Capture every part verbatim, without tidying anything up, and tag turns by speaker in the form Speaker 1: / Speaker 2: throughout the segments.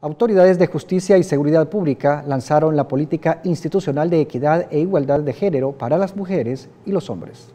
Speaker 1: Autoridades de Justicia y Seguridad Pública lanzaron la política institucional de equidad e igualdad de género para las mujeres y los hombres.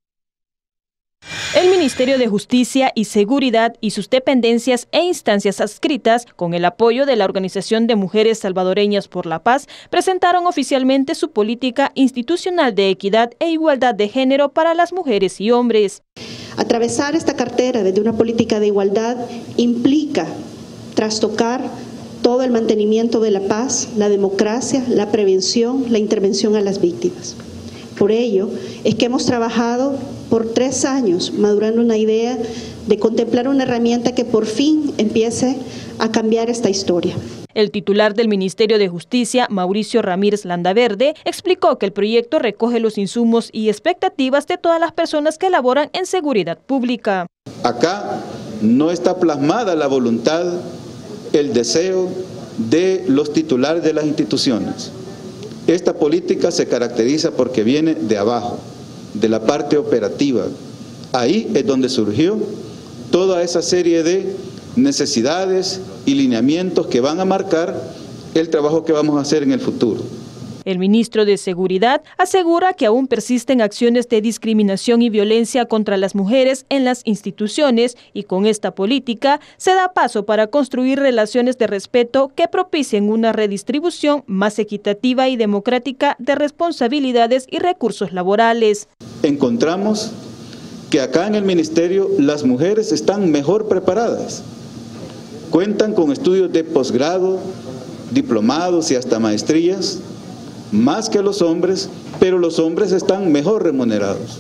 Speaker 2: El Ministerio de Justicia y Seguridad y sus dependencias e instancias adscritas, con el apoyo de la Organización de Mujeres Salvadoreñas por la Paz, presentaron oficialmente su política institucional de equidad e igualdad de género para las mujeres y hombres.
Speaker 3: Atravesar esta cartera desde una política de igualdad implica trastocar todo el mantenimiento de la paz, la democracia, la prevención, la intervención a las víctimas. Por ello, es que hemos trabajado por tres años madurando una idea de contemplar una herramienta que por fin empiece a cambiar esta historia.
Speaker 2: El titular del Ministerio de Justicia, Mauricio Ramírez Landaverde, explicó que el proyecto recoge los insumos y expectativas de todas las personas que laboran en seguridad pública.
Speaker 4: Acá no está plasmada la voluntad, el deseo de los titulares de las instituciones. Esta política se caracteriza porque viene de abajo, de la parte operativa. Ahí es donde surgió toda esa serie de necesidades y lineamientos que van a marcar el trabajo que vamos a hacer en el futuro.
Speaker 2: El ministro de Seguridad asegura que aún persisten acciones de discriminación y violencia contra las mujeres en las instituciones y con esta política se da paso para construir relaciones de respeto que propicien una redistribución más equitativa y democrática de responsabilidades y recursos laborales.
Speaker 4: Encontramos que acá en el ministerio las mujeres están mejor preparadas. Cuentan con estudios de posgrado, diplomados y hasta maestrías, más que los hombres, pero los hombres están mejor remunerados.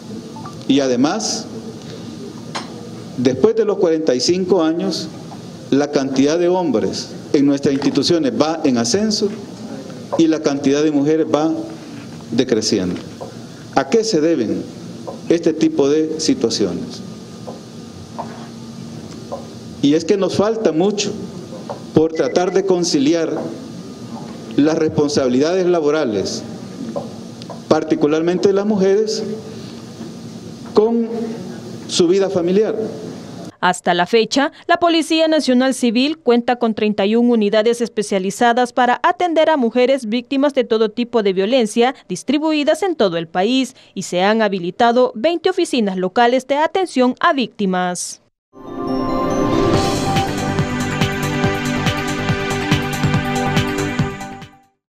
Speaker 4: Y además, después de los cuarenta y cinco años, la cantidad de hombres en nuestras instituciones va en ascenso y la cantidad de mujeres va decreciendo. ¿A qué se deben este tipo de situaciones? Y es que nos falta mucho por tratar de conciliar las responsabilidades laborales, particularmente de las mujeres, con su vida familiar.
Speaker 2: Hasta la fecha, la Policía Nacional Civil cuenta con treinta y una unidades especializadas para atender a mujeres víctimas de todo tipo de violencia, distribuidas en todo el país, y se han habilitado veinte oficinas locales de atención a víctimas.